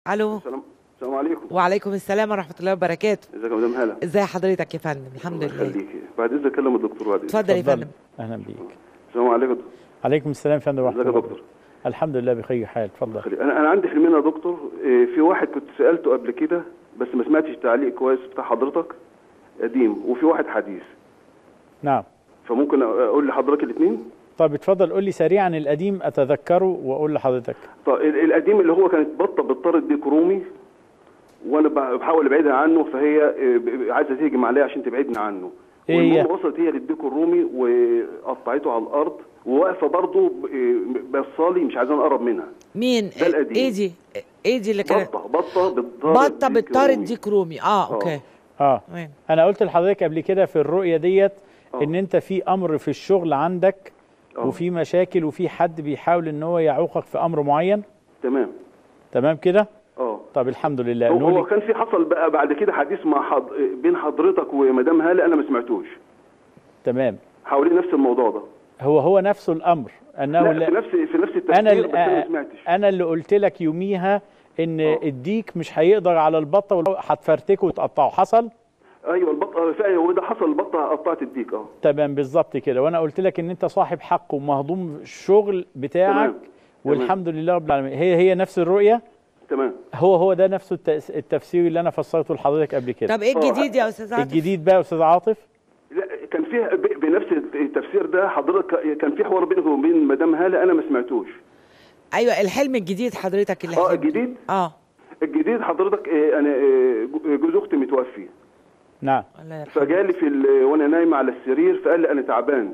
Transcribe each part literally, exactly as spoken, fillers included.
الو. السلام السلام عليكم. وعليكم السلام ورحمه الله وبركاته. ازيك يا مدام هلا؟ ازي حضرتك يا فندم؟ الحمد الله لله. يخليكي. بعد اذنك اكلم الدكتور بعد اذنك. اتفضل يا فندم. اهلا بيك. السلام عليكم. عليكم السلام يا فندم. ازيك يا دكتور؟ الحمد لله بخير حال. اتفضل. انا انا عندي حلمين يا دكتور. في واحد كنت سالته قبل كده بس ما سمعتش التعليق كويس بتاع حضرتك، قديم، وفي واحد حديث. نعم. فممكن اقول لحضرتك الاثنين؟ طب اتفضل قول لي سريعا القديم اتذكره واقول لحضرتك. طيب القديم اللي هو كانت بطه بتطرد ديك رومي، وانا بحاول ابعدها عنه، فهي عايزه تهجم عليا عشان تبعدني عنه. ايه والمهم وصلت هي للديك الرومي وقطعته على الارض، وواقفه برضه بصالي مش عايزاني اقرب منها. مين؟ ده القديم. ايه دي؟ ايه دي اللي كانت؟ بطه بطه بتطارد بطه بتطارد ديك رومي. اه اوكي. اه وين؟ انا قلت لحضرتك قبل كده في الرؤيه ديت أوه. ان انت في امر في الشغل عندك أوه. وفي مشاكل وفي حد بيحاول ان هو يعوقك في امر معين. تمام تمام كده. اه طب الحمد لله. هو, نقول هو كان في حصل بقى بعد كده حديث مع حض... بين حضرتك ومدام هاله، انا ما سمعتوش. تمام. حوالين نفس الموضوع ده. هو هو نفسه الامر انه لا في نفس في نفس التفكير. انا بس انا ما سمعتش. انا اللي قلت لك يوميها ان أوه. الديك مش هيقدر على البطه وهتفرتكه وتقطعه. حصل؟ ايوه البطه فعلا، وده حصل، البطه قطعت الديك. اه تمام بالظبط كده. وانا قلت لك ان انت صاحب حق ومهضوم الشغل بتاعك. تمام. والحمد لله رب العالمين. هي هي نفس الرؤيه. تمام. هو هو ده نفسه التفسير اللي انا فسرته لحضرتك قبل كده. طب ايه الجديد يا استاذ عاطف؟ الجديد بقى يا استاذ عاطف؟ لا كان فيها بنفس التفسير ده حضرتك، كان في حوار بينك وبين مدام هاله انا ما سمعتوش. ايوه الحلم الجديد حضرتك اللي اه الجديد؟ اه الجديد حضرتك إيه، انا إيه، جوز اختي متوفي. نعم. فجالي في وانا نايم على السرير فقال لي انا تعبان.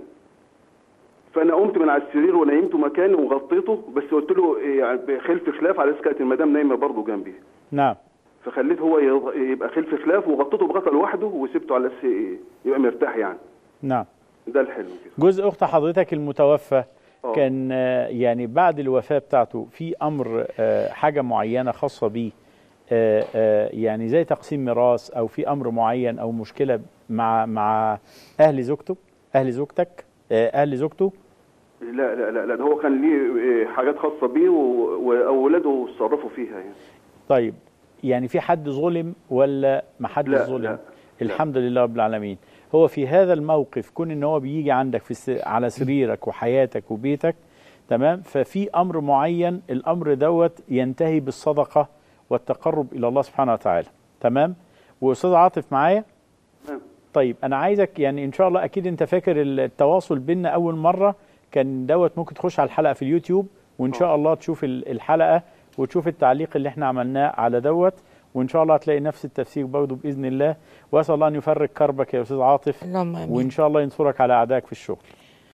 فانا قمت من على السرير ونيمته مكاني وغطيته، بس قلت له يعني خلف خلاف على اساس كانت المدام نايمه برضه جنبي. نعم. فخليت هو يبقى خلف خلاف وغطيته بغطا لوحده وسبته على اساس يبقى مرتاح يعني. نعم. ده الحلم كده. جوز اخت حضرتك المتوفى أوه. كان يعني بعد الوفاه بتاعته في امر حاجه معينه خاصه بيه، يعني زي تقسيم ميراث او في امر معين او مشكله مع مع اهل زوجته اهل زوجتك اهل زوجته؟ لا لا لا لا هو كان ليه حاجات خاصه بيه واولاده اتصرفوا فيها يعني. طيب يعني في حد ظلم ولا ما حد ظلم؟ لا الحمد لله رب العالمين. هو في هذا الموقف كون ان هو بيجي عندك في الس... على سريرك وحياتك وبيتك، تمام، ففي امر معين الامر دوت ينتهي بالصدقه والتقرب الى الله سبحانه وتعالى. تمام. واستاذ عاطف معايا؟ تمام. طيب انا عايزك يعني ان شاء الله اكيد انت فاكر التواصل بيننا اول مره كان دوت، ممكن تخش على الحلقه في اليوتيوب وان شاء الله تشوف الحلقه وتشوف التعليق اللي احنا عملناه على دوت، وان شاء الله هتلاقي نفس التفسير برضه باذن الله. واسال الله ان يفرج كربك يا استاذ عاطف. اللهم امين. وان شاء الله ينصرك على اعدائك في الشغل.